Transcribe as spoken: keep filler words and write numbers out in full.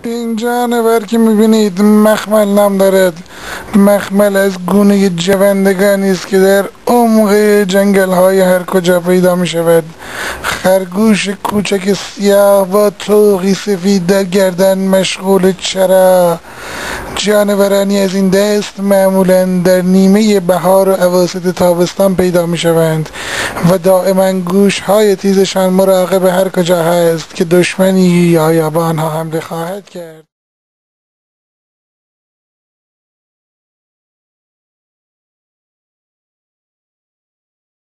این جانور که میبینید مخمل نام دارد. مخمل از گونه جوندگانی است که در عمق جنگل های هر کجا پیدا می شود. خرگوش کوچک سیاه با طوقی سفید در گردن مشغول چرا. جانورانی از این دست معمولا در نیمه بهار و اواسط تابستان پیدا می شوند و دائما گوش های تیزشان مراقب هر کجا هست که دشمنی یا به آنها حمله خواهد کرد.